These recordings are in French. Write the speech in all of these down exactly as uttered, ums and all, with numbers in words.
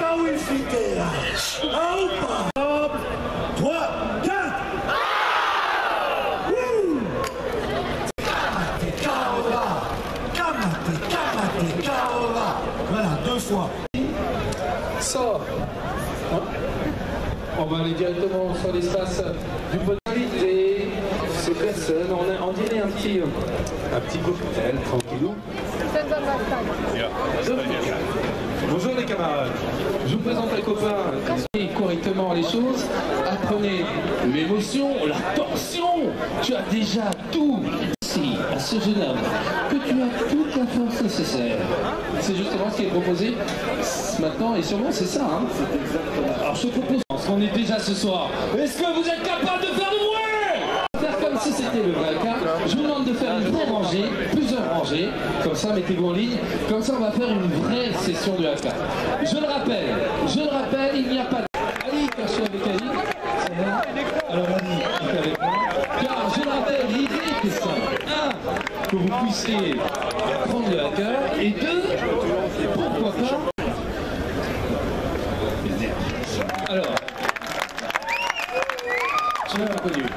Ah oui, Fitera. Ah ou pas? Hop, trois, quatre. Wouh! Kamate, kaora. Kamate, kamate, kaora. Voilà, deux fois. Ça. On va aller directement sur l'espace du podium et ces personnes. On, a, on dirait un petit, un petit cocktail tranquillou. Bonjour les camarades. Je vous présente les copains. Et correctement les choses. Apprenez l'émotion, la tension. Tu as déjà tout. Ici, à ce jeune homme, que tu as toute la force nécessaire. C'est justement ce qui est proposé maintenant et sûrement c'est ça. Hein. Alors je te propose, on est déjà ce soir. Est-ce que vous êtes capable de faire du bruit? Faire comme si c'était le vrai cas. Je vous demande de faire une vraie rangée, plusieurs rangées. Comme ça, mettez-vous en ligne. Comme ça, on va faire une vraie session de haka. Je le rappelle, je le rappelle, il n'y a pas de... Ali, quand je suis avec Ali, ça va? Alors Ali, est avec moi. Car je le rappelle, l'idée était simple. Un, que vous puissiez prendre le hacker. Et deux, pourquoi pas... Alors, je l'ai pas connu.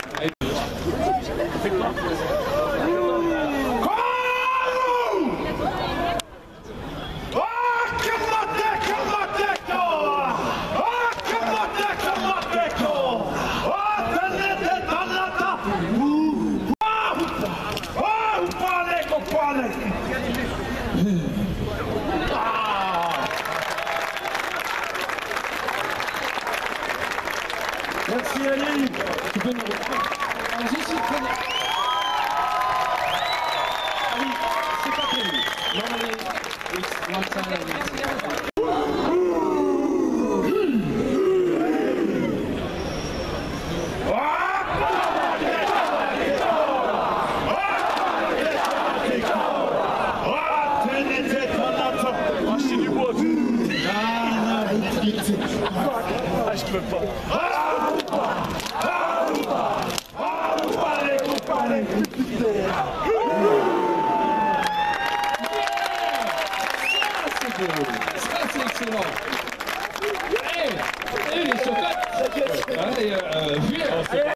Merci Ali. Tu peux me... Alors, je suis très... Ali, c'est pas prévu. Normally, it's one time. Ah, je peux pas. Ça, c'est excellent. Hey, hey, les chocottes. Allez, euh, euh,